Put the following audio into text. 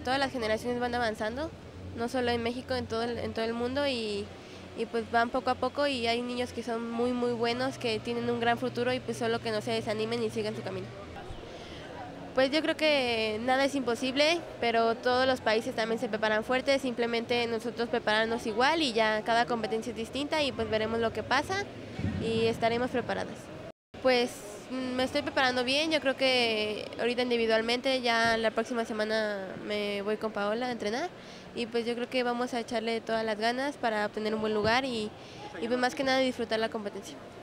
todas las generaciones van avanzando, no solo en México, en todo el mundo y pues van poco a poco y hay niños que son muy muy buenos, que tienen un gran futuro y pues solo que no se desanimen y sigan su camino. Pues yo creo que nada es imposible, pero todos los países también se preparan fuertes, simplemente nosotros prepararnos igual y ya cada competencia es distinta y pues veremos lo que pasa y estaremos preparadas. Pues me estoy preparando bien, yo creo que ahorita individualmente, ya la próxima semana me voy con Paola a entrenar y pues yo creo que vamos a echarle todas las ganas para obtener un buen lugar y pues más que nada disfrutar la competencia.